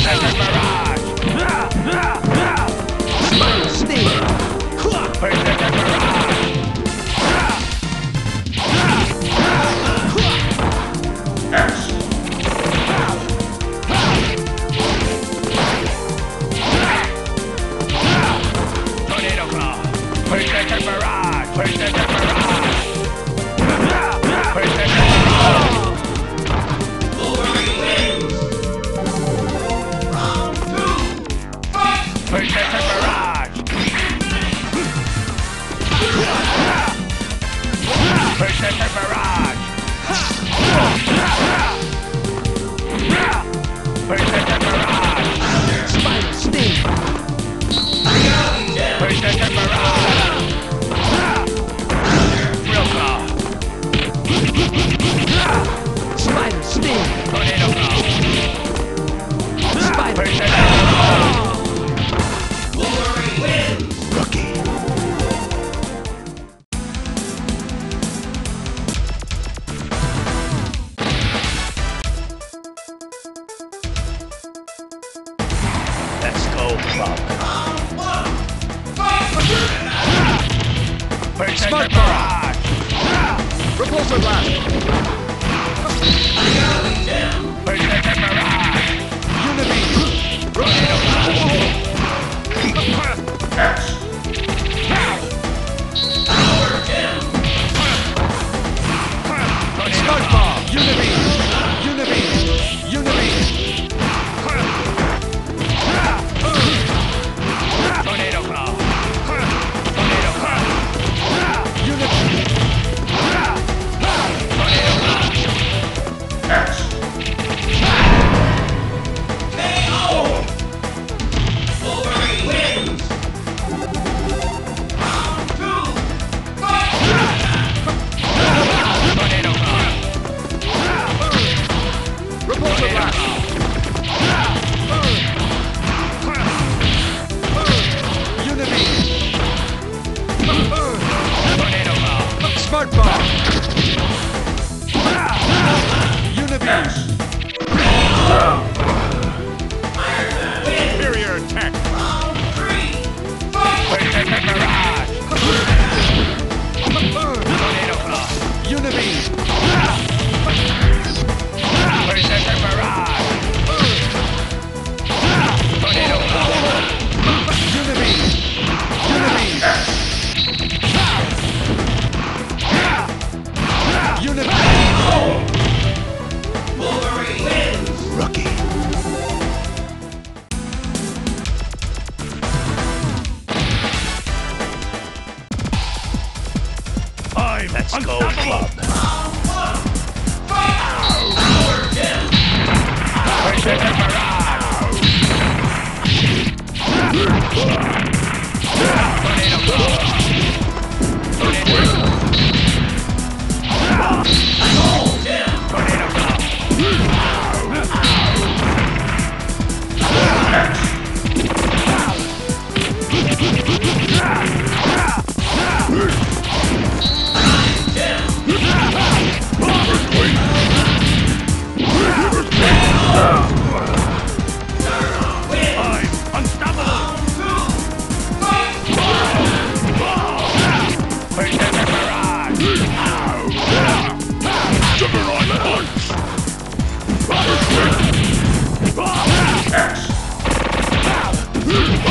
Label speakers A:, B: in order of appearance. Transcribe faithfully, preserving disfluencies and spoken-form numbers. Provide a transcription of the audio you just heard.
A: Smart barrage! Repulsor blast! Projector barrage! Unibeam! Tornado blast! Power gem! Smart bomb! Unibeam! Unibeam! Unibeam! Tornado claw! Tornado claw! Unibeam! Tornado claw! K O! Wolverine wins! Round two! Fight! Tornado claw! Repulsor blast! Smart bomb! Unibeam! Superior attack! Round three! Fight! Barrage! Tornado claw! Unibeam! Projector barrage! Tornado claw! Unibeam! Unibeam! Unibeam! Wolverine wins! Rookie! I'm Let's unstoppable! Go, club! Round one! Fight! Power gem! Projector barrage! Tornado claw! Tornado! Gold gem! Tornado claw! Iron gem! I'm unstoppable! Projector barrage! Juggernaut punch! X!